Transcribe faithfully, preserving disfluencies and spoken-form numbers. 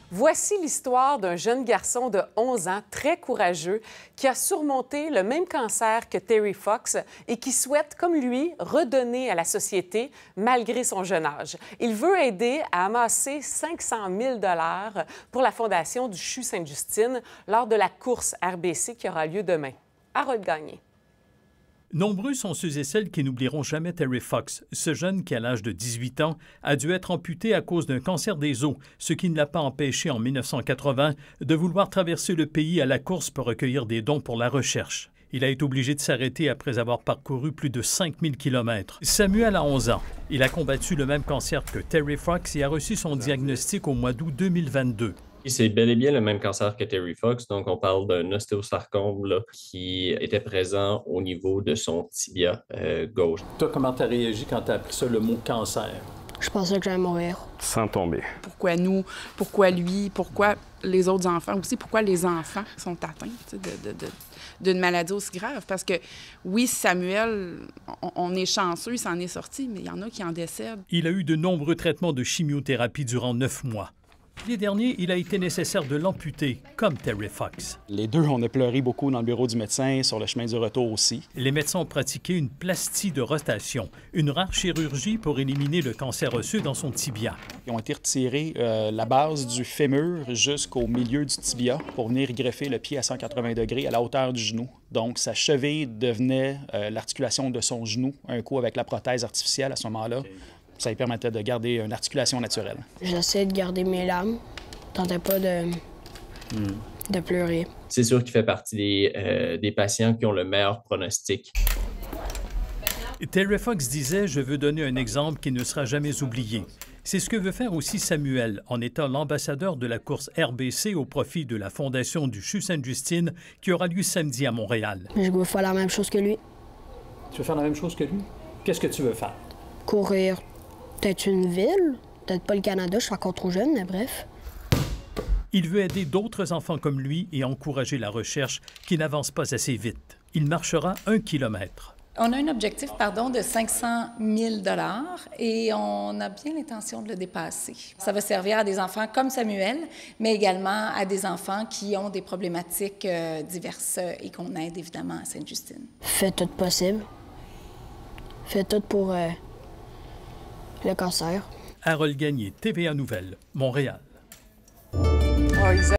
Voici l'histoire d'un jeune garçon de onze ans, très courageux, qui a surmonté le même cancer que Terry Fox et qui souhaite, comme lui, redonner à la société malgré son jeune âge. Il veut aider à amasser cinq cent mille dollars pour la fondation du C H U Sainte-Justine lors de la course R B C qui aura lieu demain. Harold Gagné. Nombreux sont ceux et celles qui n'oublieront jamais Terry Fox, ce jeune qui, à l'âge de dix-huit ans, a dû être amputé à cause d'un cancer des os, ce qui ne l'a pas empêché en mille neuf cent quatre-vingts de vouloir traverser le pays à la course pour recueillir des dons pour la recherche. Il a été obligé de s'arrêter après avoir parcouru plus de cinq mille kilomètres. Samuel a onze ans. Il a combattu le même cancer que Terry Fox et a reçu son diagnostic au mois d'août deux mille vingt-deux. C'est bel et bien le même cancer que Terry Fox, donc on parle d'un ostéosarcome là, qui était présent au niveau de son tibia euh, gauche. Toi, comment tu as réagi quand tu as appris ça, le mot cancer? Je pensais que j'allais mourir. Sans tomber. Pourquoi nous? Pourquoi lui? Pourquoi les autres enfants aussi? Pourquoi les enfants sont atteints de, de, de, d'une maladie aussi grave? Parce que oui, Samuel, on, on est chanceux, il s'en est sorti, mais il y en a qui en décèdent. Il a eu de nombreux traitements de chimiothérapie durant neuf mois. Les derniers, il a été nécessaire de l'amputer, comme Terry Fox. Les deux, on a pleuré beaucoup dans le bureau du médecin, sur le chemin du retour aussi. Les médecins ont pratiqué une plastie de rotation, une rare chirurgie pour éliminer le cancer osseux dans son tibia. Ils ont été retirés euh, la base du fémur jusqu'au milieu du tibia pour venir greffer le pied à cent quatre-vingts degrés à la hauteur du genou. Donc, sa cheville devenait euh, l'articulation de son genou, un coup avec la prothèse artificielle à ce moment-là. Ça lui permettait de garder une articulation naturelle. J'essaie de garder mes larmes. Je tentais pas de, mm. de pleurer. C'est sûr qu'il fait partie des, euh, des patients qui ont le meilleur pronostic. Terry Fox disait « Je veux donner un exemple qui ne sera jamais oublié ». C'est ce que veut faire aussi Samuel, en étant l'ambassadeur de la course R B C au profit de la fondation du C H U Sainte-Justine qui aura lieu samedi à Montréal. Je veux faire la même chose que lui. Tu veux faire la même chose que lui? Qu'est-ce que tu veux faire? Courir. Peut-être une ville, peut-être pas le Canada, je suis encore trop jeune, mais bref. Il veut aider d'autres enfants comme lui et encourager la recherche qui n'avance pas assez vite. Il marchera un kilomètre. On a un objectif, pardon, de cinq cent mille dollars et on a bien l'intention de le dépasser. Ça va servir à des enfants comme Samuel, mais également à des enfants qui ont des problématiques euh, diverses et qu'on aide évidemment à Sainte-Justine. Faites tout possible. Faites tout pour... Euh... le cancer. Harold Gagné, T V A Nouvelles, Montréal. Oh,